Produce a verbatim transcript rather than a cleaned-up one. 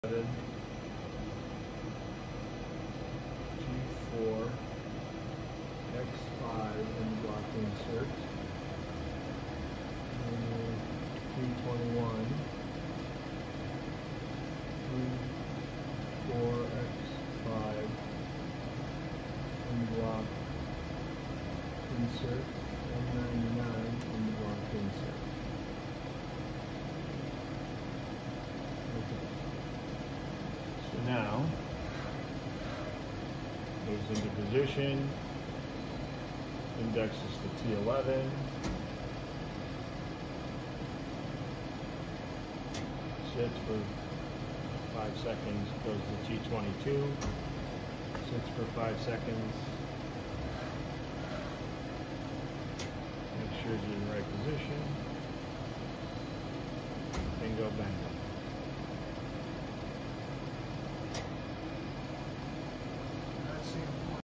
G four, X five in block insert, G twenty-one, G four, X five in block insert, one ninety-nine in the block insert. Okay. So now, goes into position, indexes to T eleven, sits for five seconds, goes to T twenty-two, sits for five seconds, make sure it's in the right position, bingo bango.